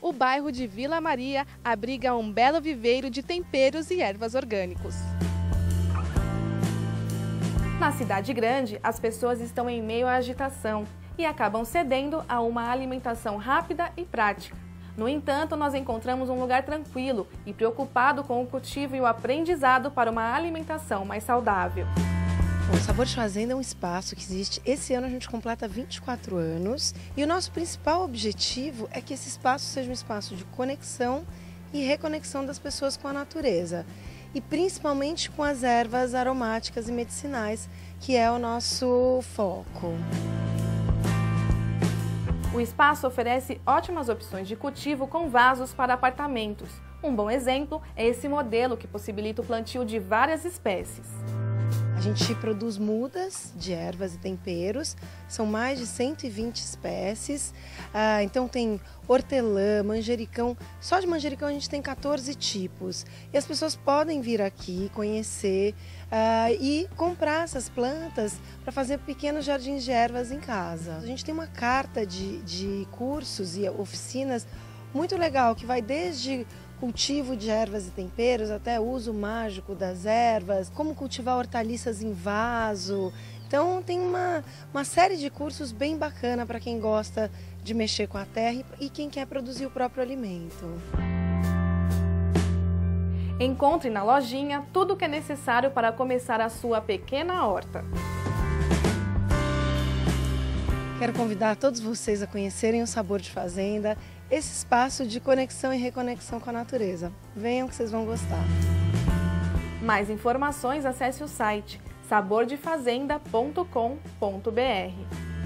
o bairro de Vila Maria abriga um belo viveiro de temperos e ervas orgânicos. Na cidade grande, as pessoas estão em meio à agitação e acabam cedendo a uma alimentação rápida e prática. No entanto, nós encontramos um lugar tranquilo e preocupado com o cultivo e o aprendizado para uma alimentação mais saudável. O Sabor de Fazenda é um espaço que existe. Esse ano a gente completa 24 anos e o nosso principal objetivo é que esse espaço seja um espaço de conexão e reconexão das pessoas com a natureza. E principalmente com as ervas aromáticas e medicinais, que é o nosso foco. O espaço oferece ótimas opções de cultivo com vasos para apartamentos. Um bom exemplo é esse modelo que possibilita o plantio de várias espécies. A gente produz mudas de ervas e temperos, são mais de 120 espécies, então tem hortelã, manjericão, só de manjericão a gente tem 14 tipos. E as pessoas podem vir aqui conhecer e comprar essas plantas para fazer pequenos jardins de ervas em casa. A gente tem uma carta de cursos e oficinas muito legal, que vai desde cultivo de ervas e temperos até uso mágico das ervas, como cultivar hortaliças em vaso. Então tem uma série de cursos bem bacana para quem gosta de mexer com a terra e quem quer produzir o próprio alimento. Encontre na lojinha tudo o que é necessário para começar a sua pequena horta. Quero convidar todos vocês a conhecerem o Sabor de Fazenda, esse espaço de conexão e reconexão com a natureza. Venham que vocês vão gostar. Mais informações, acesse o site sabordefazenda.com.br.